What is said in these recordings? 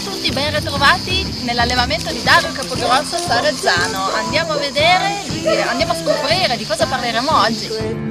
a tutti, ben ritrovati nell'allevamento di Dario Capogrosso a Sarezzano. Andiamo a vedere, andiamo a scoprire di cosa parleremo oggi.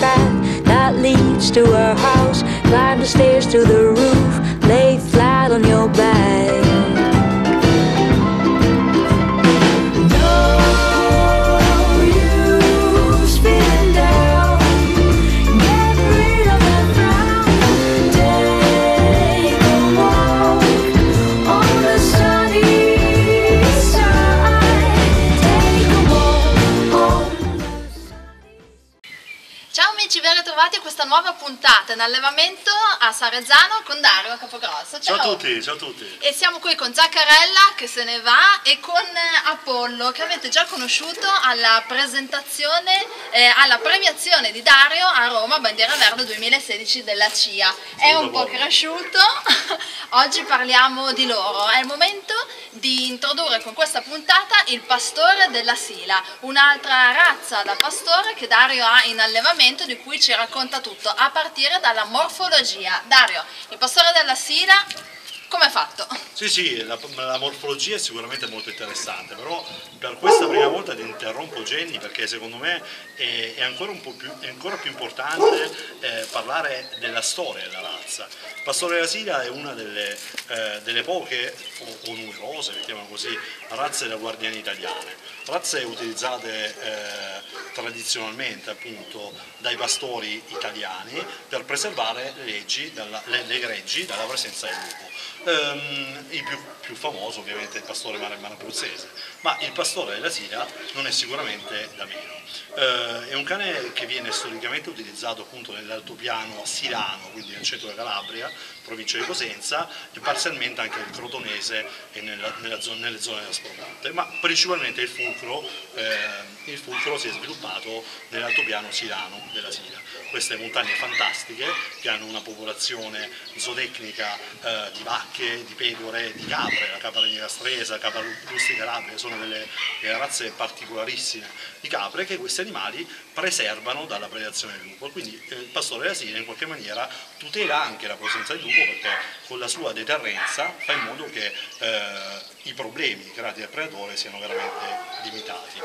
Ciao amici, ben ritrovati a questa nuova puntata in allevamento a Sarezzano con Dario Capogrosso. Ciao a tutti, ciao a tutti. E siamo qui con Zaccarella che se ne va e con Apollo che avete già conosciuto alla presentazione, alla premiazione di Dario a Roma Bandiera Verde 2016 della CIA. È un po' cresciuto, oggi parliamo di loro. È il momento di introdurre con questa puntata il pastore della Sila, un'altra razza da pastore che Dario ha in allevamento, di cui ci racconta tutto, a partire dalla morfologia. Dario, il pastore della Sila, come è fatto? Sì, la morfologia è sicuramente molto interessante, però per questa prima volta ti interrompo Jenny perché secondo me è ancora più importante parlare della storia della razza. Il pastore della Sila è una delle poche o numerose, mettiamo così, razze da guardiani italiane, razze utilizzate tradizionalmente appunto dai pastori italiani per preservare le greggi dalla presenza del lupo. Il più famoso ovviamente è il pastore maremmano abruzzese, ma il pastore della Sila non è sicuramente da meno. È un cane che viene storicamente utilizzato appunto nell'altopiano silano, quindi nel centro della Calabria, provincia di Cosenza, e parzialmente anche nel Crotonese e nelle zone dell'Aspromonte, ma principalmente il fulcro si è sviluppato nell'altopiano silano della Sila. Queste montagne fantastiche che hanno una popolazione zootecnica di vacche, di pecore, di capre, la capra nerastresa, la capra lustica calabria, sono delle razze particolarissime di capre che questi animali preservano dalla predazione del lupo. Quindi il pastore della Sila in qualche maniera tutela anche la presenza del lupo perché con la sua deterrenza fa in modo che i problemi creati dal predatore siano veramente limitati.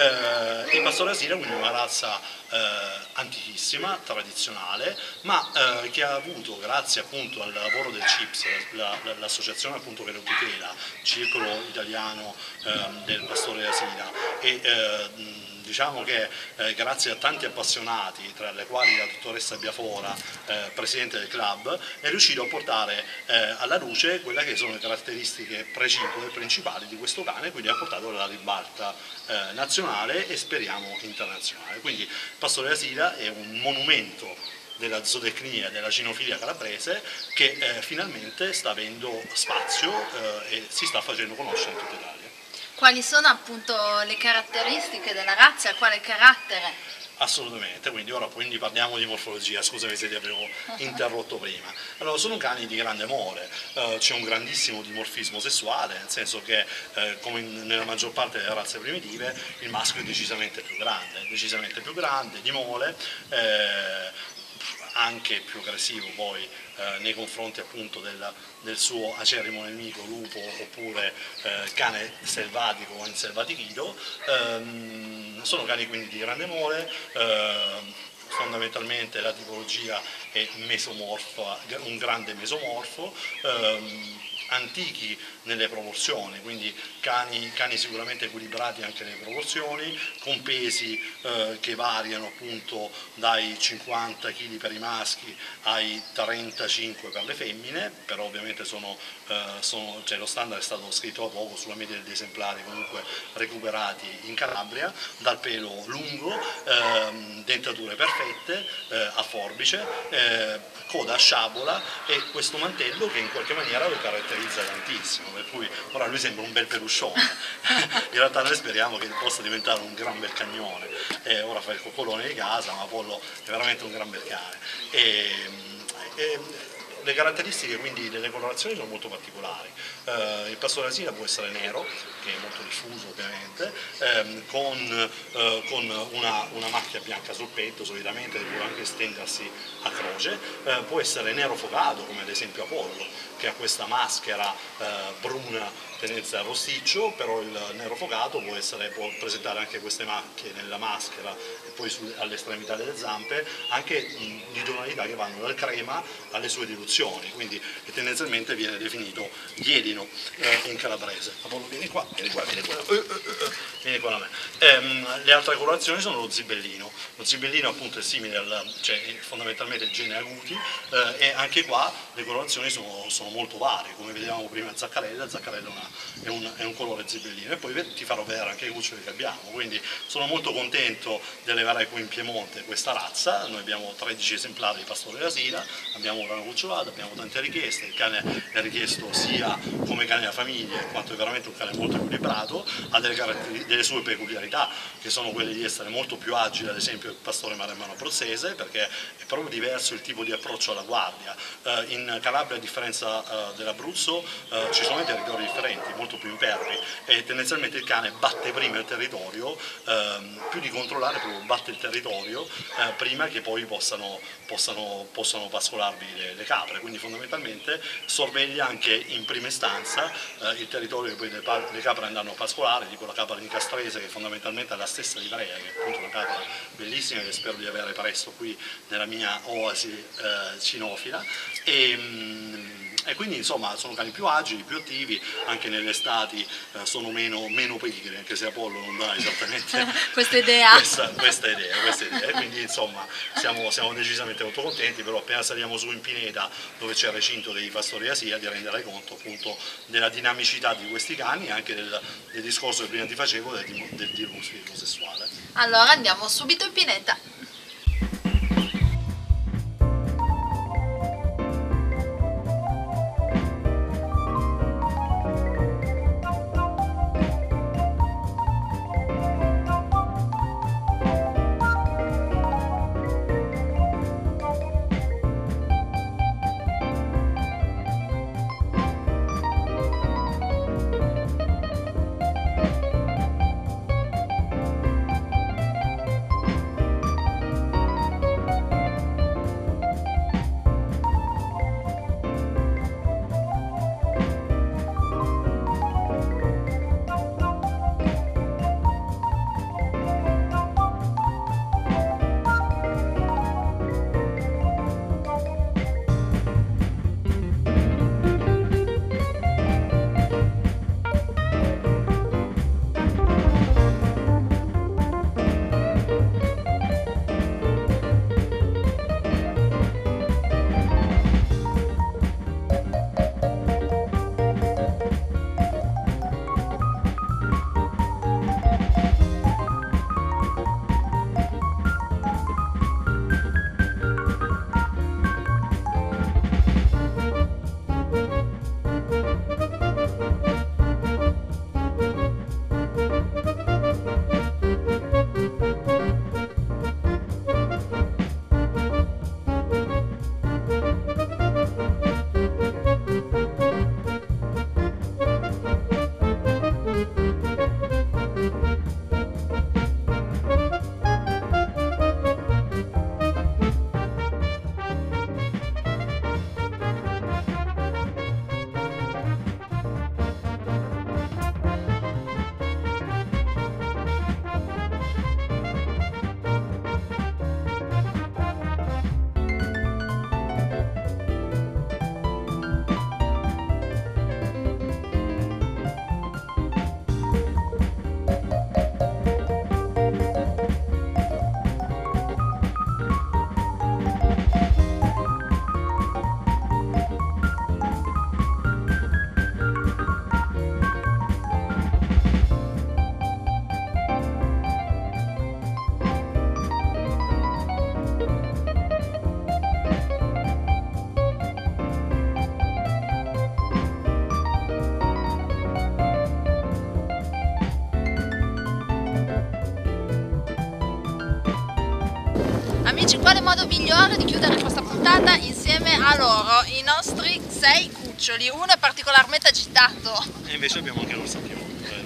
Il pastore della Sila quindi è una razza antichissima, tradizionale, ma che ha avuto, grazie appunto al lavoro del CIPS, l'associazione appunto che lo tutela, Circolo Italiano del Pastore della Sila, e diciamo che grazie a tanti appassionati, tra le quali la dottoressa Biafora, presidente del club, è riuscito a portare alla luce quelle che sono le caratteristiche precipue e principali di questo cane, quindi ha portato alla ribalta nazionale e speriamo internazionale. Quindi il Pastore della Sila è un monumento della zootecnia, della cinofilia calabrese che finalmente sta avendo spazio e si sta facendo conoscere in tutta Italia. Quali sono appunto le caratteristiche della razza, quale carattere? Assolutamente, quindi parliamo di morfologia, scusami se ti avevo interrotto prima. Allora, sono cani di grande amore, c'è un grandissimo dimorfismo sessuale, nel senso che come nella maggior parte delle razze primitive il maschio è decisamente più grande, di mole, anche più aggressivo poi nei confronti appunto del suo acerrimo nemico lupo oppure cane selvatico o inselvatichito. Sono cani quindi di grande mole, fondamentalmente la tipologia è mesomorfa, un grande mesomorfo, antichi nelle proporzioni, quindi cani sicuramente equilibrati anche nelle proporzioni, con pesi che variano appunto dai 50 kg per i maschi ai 35 per le femmine, però ovviamente cioè lo standard è stato scritto da poco sulla media degli esemplari comunque recuperati in Calabria, dal pelo lungo, dentature perfette, a forbice, coda a sciabola e questo mantello che in qualche maniera lo caratterizza tantissimo, per cui ora lui sembra un bel peluscione, in realtà noi speriamo che possa diventare un gran bel cagnone, ora fa il coccolone di casa, ma Apollo è veramente un gran bel cane. Le caratteristiche quindi delle colorazioni sono molto particolari. Il pastore asina può essere nero, che è molto diffuso ovviamente, con una macchia bianca sul petto, solitamente può anche estendersi a croce, può essere nero focato, come ad esempio Apollo, che ha questa maschera bruna tendenza a rosticcio, però il nero focato può presentare anche queste macchie nella maschera e poi all'estremità delle zampe, anche di tonalità che vanno dal crema alle sue diluzioni, quindi tendenzialmente viene definito ghielino in calabrese. Apollo, vieni qua da me. Le altre colorazioni sono lo zibellino. Lo zibellino appunto è simile cioè fondamentalmente il gene aguti, e anche qua le colorazioni sono molto varie, come vedevamo prima Zaccarella è un colore zibellino, e poi ti farò vedere anche i cuccioli che abbiamo, quindi sono molto contento di allevare qui in Piemonte questa razza. Noi abbiamo 13 esemplari di pastore asina, abbiamo una cucciolata, abbiamo tante richieste, il cane è richiesto sia come cane da famiglia, in quanto è veramente un cane molto equilibrato, ha delle sue peculiarità, che sono quelle di essere molto più agile, ad esempio il pastore maremmano abruzzese, perché è proprio diverso il tipo di approccio alla guardia. In Calabria, a differenza dell'Abruzzo, ci sono dei territori differenti, molto più impervi, e tendenzialmente il cane batte prima il territorio, più di controllare, proprio batte il territorio prima che poi possano pascolarvi le capre, quindi fondamentalmente sorveglia anche in prima istanza il territorio che poi le capre andranno a pascolare. Dico la capra di Castrese, che fondamentalmente è la stessa livrea, che è appunto una capra bellissima che spero di avere presto qui nella mia oasi cinofila, e quindi insomma sono cani più agili, più attivi, anche nelle estati sono meno pigri, anche se Apollo non dà esattamente questa idea, quindi insomma siamo decisamente molto contenti. Però appena saliamo su in pineta, dove c'è il recinto dei pastori asia, di rendere conto appunto della dinamicità di questi cani e anche del discorso che prima ti facevo del dimostro sessuale. Allora andiamo subito in pineta. Amici, quale modo migliore di chiudere questa puntata puntata insieme a loro, i nostri 6 cuccioli. Uno è particolarmente agitato. E invece abbiamo anche l'orsa più.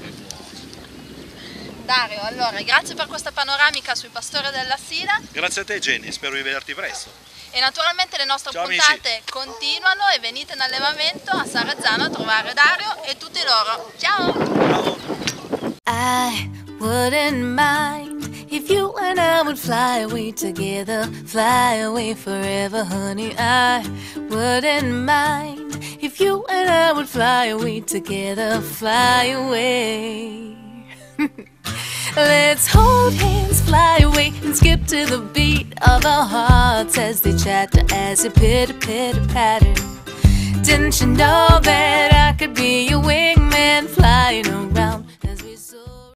Dario, allora, grazie per questa panoramica sui pastori della Sila. Grazie a te Jenny, spero di vederti presto. E naturalmente le nostre Ciao, puntate continuano e venite in allevamento a Sarezzano a trovare Dario e tutti loro. Ciao! Ciao! I wouldn't mind if you and I would fly away together, fly away forever, honey. I wouldn't mind if you and I would fly away together, fly away. Let's hold hands, fly away, and skip to the beat of our hearts as they chatter, as they pitter pitter patter. Didn't you know that I could be your wingman flying around?